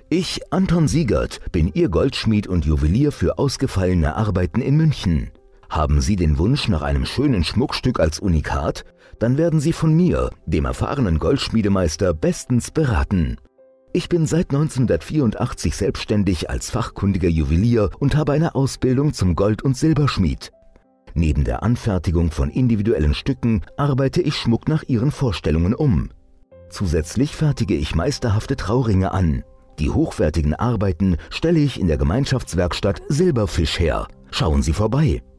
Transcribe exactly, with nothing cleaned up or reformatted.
Ich, Anton Siegert, bin Ihr Goldschmied und Juwelier für ausgefallene Arbeiten in München. Haben Sie den Wunsch nach einem schönen Schmuckstück als Unikat? Dann werden Sie von mir, dem erfahrenen Goldschmiedemeister, bestens beraten. Ich bin seit neunzehnhundertvierundachtzig selbstständig als fachkundiger Juwelier und habe eine Ausbildung zum Gold- und Silberschmied. Neben der Anfertigung von individuellen Stücken arbeite ich Schmuck nach Ihren Vorstellungen um. Zusätzlich fertige ich meisterhafte Trauringe an. Die hochwertigen Arbeiten stelle ich in der Gemeinschaftswerkstatt Silberfisch her. Schauen Sie vorbei!